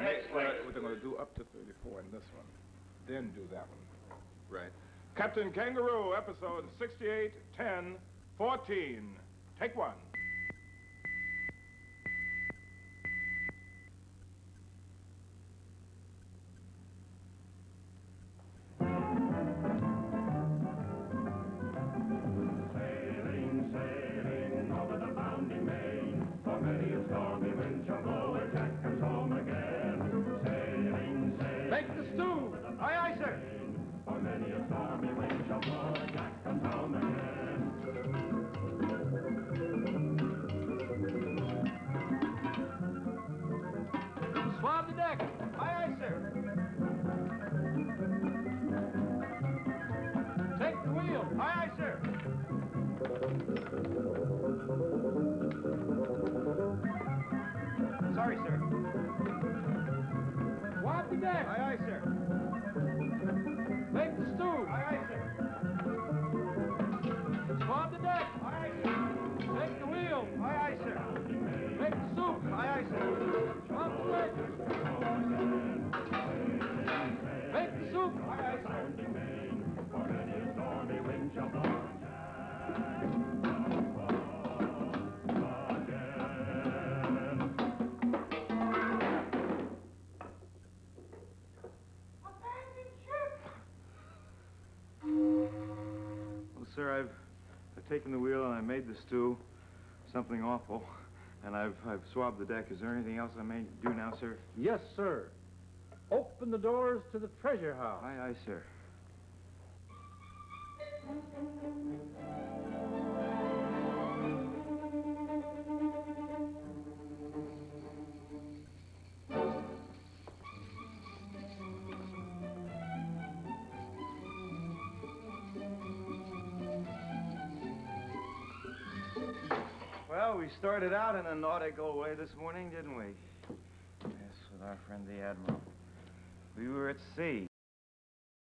next place. We're going to do up to 34 in this one. Then do that one. Right. Captain Kangaroo, episode 68, 10, 14. Take one. Sailing, sailing over the bounding main, for many a stormy wind shall blow and Jack comes home again. Sailing, sailing. Make the stew. Aye, aye, sir. For many a stormy wind shall blow and Jack comes home again. Swab the deck. Aye, aye, sir. Take the wheel. Aye, aye, sir. Sorry, sir. Swab the deck. Aye, aye, sir. Make the stew. Aye, aye, sir. Swab the deck. Aye, aye, sir. Take the wheel. Aye, aye, sir. Make the soup. Aye, aye, sir. Swab the deck. Make the soup. Aye, aye, sir. For many a stormy wind shall blow and Well, sir, I've taken the wheel and I made the stew, something awful, and I've swabbed the deck. Is there anything else I may do now, sir? Yes, sir. Open the doors to the treasure house. Aye, aye, sir. Well, we started out in a nautical way this morning, didn't we? Yes, with our friend the Admiral. We were at sea.